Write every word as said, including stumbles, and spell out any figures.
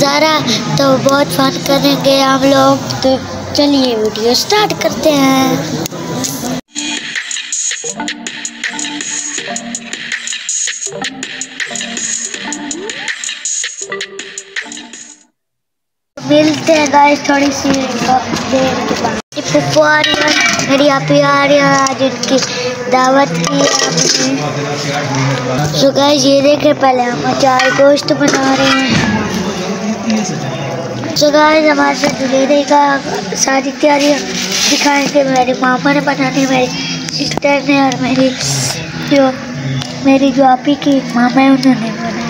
ज़हरा, तो बहुत फन करेंगे हम लोग। तो चलिए वीडियो स्टार्ट करते हैं। मिलते हैं गाइस थोड़ी सी देर के बाद। पप्पू आ रही है, मेरी आपी आ रही है, आज उनकी दावत की है। सो गाइस ये देखे, पहले हम अचार गोश्त बना रहे हैं। सो गाइस हमारे साथ जुड़े का सारी तैयारियाँ दिखाएंगे। मेरे मामा ने बनानी, मेरी सिस्टर ने, और मेरी जो मेरी जो आपी की मामा है उन्होंने बनाई।